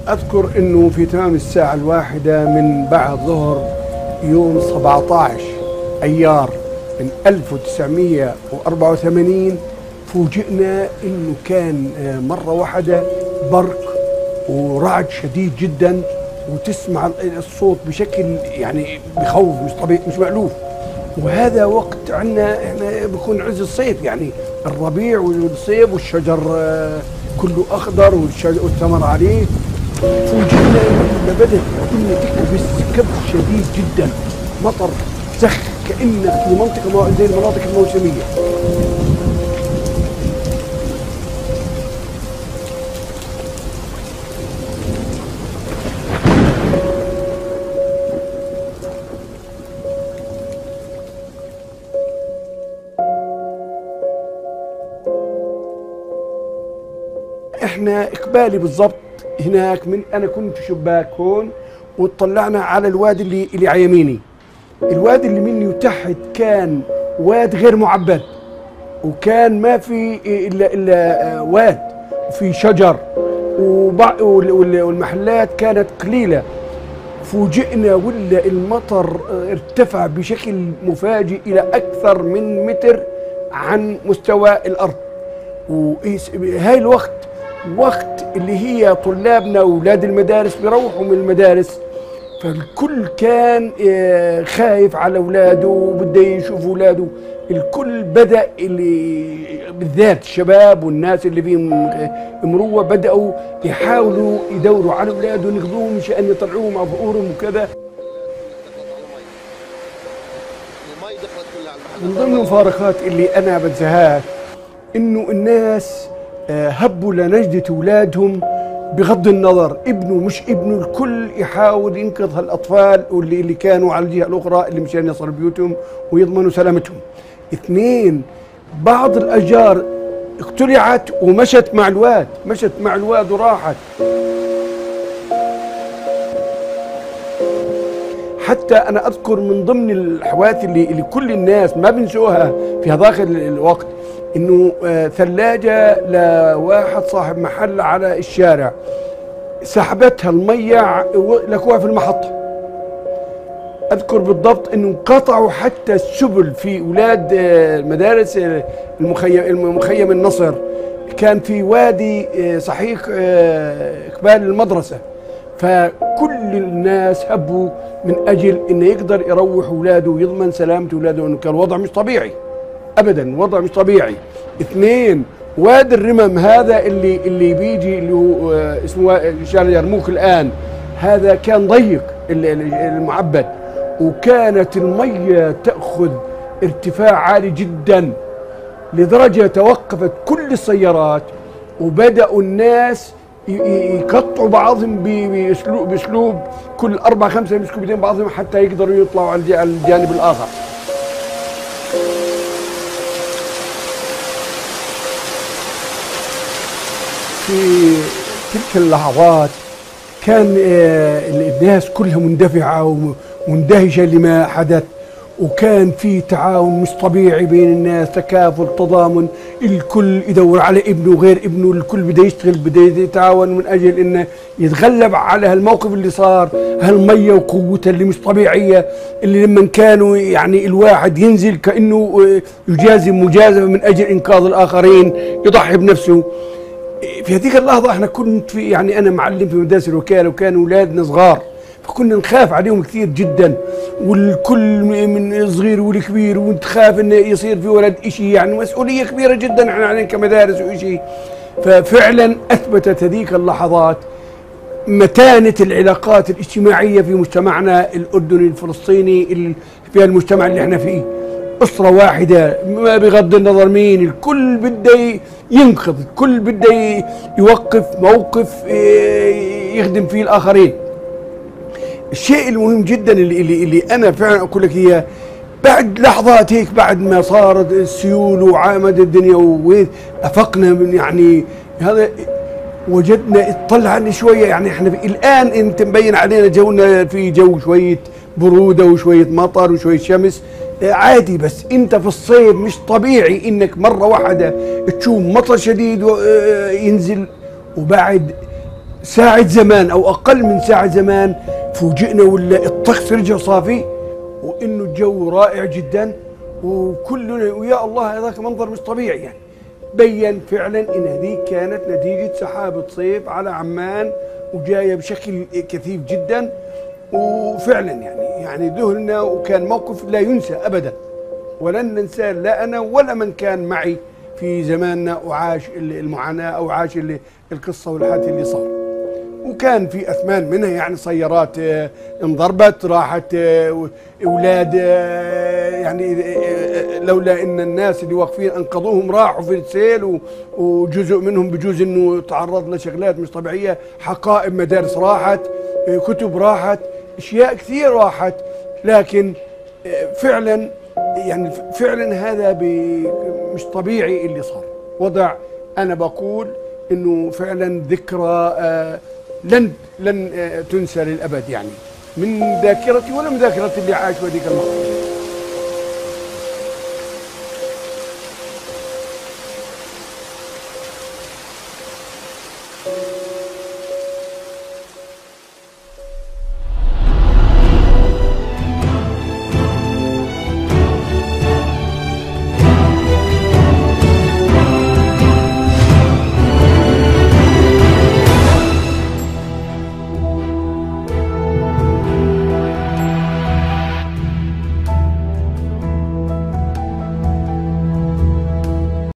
أذكر أنه في تمام الساعة 1 من بعد ظهر يوم 17 أيار من 1984 فوجئنا أنه كان مرة واحدة برق ورعد شديد جدا، وتسمع الصوت بشكل يعني بخوف مش طبيعي مش مألوف. وهذا وقت عندنا احنا بيكون عز الصيف، يعني الربيع والصيف والشجر كله اخضر والثمر عليه. فوجئنا لما بدت الدنيا تكبس كبس شديد جدا، مطر زخ كأنك في منطقة زي المناطق الموسمية. احنا اقبالي بالضبط هناك، من انا كنت شباك هون وطلعنا على الوادي اللي على يميني. الوادي اللي مني وتحت كان واد غير معبد، وكان ما في الا واد وفي شجر والمحلات كانت قليله. فوجئنا ولا المطر ارتفع بشكل مفاجئ الى اكثر من متر عن مستوى الارض. وهاي الوقت وقت اللي هي طلابنا واولاد المدارس بيروحوا من المدارس، فالكل كان خايف على اولاده وبده يشوف اولاده. الكل بدا اللي بالذات الشباب والناس اللي فيهم مروه بداوا يحاولوا يدوروا على اولادهم ياخذوهم مشان يطلعوهم على ظهورهم وكذا. من ضمن المفارقات اللي انا بنساهاش انه الناس هبوا لنجدة اولادهم بغض النظر ابنه مش ابنه، الكل يحاول ينقذ هالاطفال اللي كانوا على الجهه الاخرى اللي مشان يصلوا بيوتهم ويضمنوا سلامتهم. 2 بعض الاشجار اقتلعت ومشت مع الواد، مشت مع الواد وراحت. حتى انا اذكر من ضمن الحوادث اللي كل الناس ما بنسوها في هذاك الوقت انه ثلاجه لواحد صاحب محل على الشارع سحبتها الميه لكوها في المحطه. اذكر بالضبط انه انقطعوا حتى السبل في اولاد المدارس المخيم النصر، كان في وادي صحيح قبال المدرسه، فكل الناس هبوا من اجل انه يقدر يروح اولاده ويضمن سلامه اولاده، انه كان الوضع مش طبيعي ابدا، وضع مش طبيعي. 2 وادي الرمم هذا اللي بيجي اللي هو اسمه شارع يرموك الان، هذا كان ضيق المعبد، وكانت الميه تاخذ ارتفاع عالي جدا لدرجه توقفت كل السيارات، وبداوا الناس يقطعوا بعضهم باسلوب كل 4 5 يمسكوا بيدين بعضهم حتى يقدروا يطلعوا على الجانب الاخر. في تلك اللحظات كان الناس كلها مندفعة ومندهشة لما حدث، وكان في تعاون مش طبيعي بين الناس، تكافل تضامن، الكل يدور على ابنه وغير ابنه، الكل بده يشتغل بده يتعاون من أجل إنه يتغلب على هالموقف اللي صار. هالمية وقوتها اللي مش طبيعية، اللي لما كانوا يعني الواحد ينزل كأنه يجازم مجازفة من أجل إنقاذ الآخرين، يضحي بنفسه. في هذيك اللحظة احنا كنت في يعني أنا معلم في مدرسة الوكالة، وكانوا أولادنا صغار، فكنا نخاف عليهم كثير جدا، والكل من الصغير والكبير، وانت خاف انه يصير في ولد شيء، يعني مسؤولية كبيرة جدا احنا علينا كمدارس وشيء. ففعلا أثبتت هذيك اللحظات متانة العلاقات الاجتماعية في مجتمعنا الأردني الفلسطيني، في المجتمع اللي احنا فيه. أسرة واحدة ما بغض النظر مين، الكل بده ينقذ، الكل بده يوقف موقف يخدم فيه الآخرين. الشيء المهم جدا اللي أنا فعلا أقول لك إياه، بعد لحظات هيك بعد ما صارت السيول وعامد الدنيا ووين أفقنا من يعني هذا، وجدنا اطلعنا شوية، يعني احنا الآن انت مبين علينا جونا في جو شوية برودة وشوية مطر وشوية شمس عادي، بس انت في الصيف مش طبيعي انك مرة واحدة تشوف مطر شديد ينزل، وبعد ساعة زمان أو أقل من ساعة زمان فوجئنا ولا الطقس رجع صافي، وإنه الجو رائع جدا، وكلنا ويا الله هذاك منظر مش طبيعي يعني. بين فعلا إن هذه كانت نتيجة سحابة صيف على عمان وجاية بشكل كثيف جدا، وفعلا يعني ذهلنا، وكان موقف لا ينسى أبدا، ولن ننساه لا أنا ولا من كان معي في زماننا وعاش المعاناة أو عاش القصة والحادث اللي صار. وكان في أثمان منها يعني سيارات انضربت، راحت أولاد يعني لولا إن الناس اللي واقفين أنقذوهم راحوا في السيل، وجزء منهم بجوز إنه تعرض لشغلات مش طبيعية، حقائب مدارس راحت، كتب راحت، أشياء كثير راحت. لكن فعلا يعني فعلا هذا مش طبيعي اللي صار. وضع أنا بقول إنه فعلا ذكرى لن تنسى للأبد يعني من ذاكرتي ولا من ذاكرة اللي عاش بهذيك المنطقة.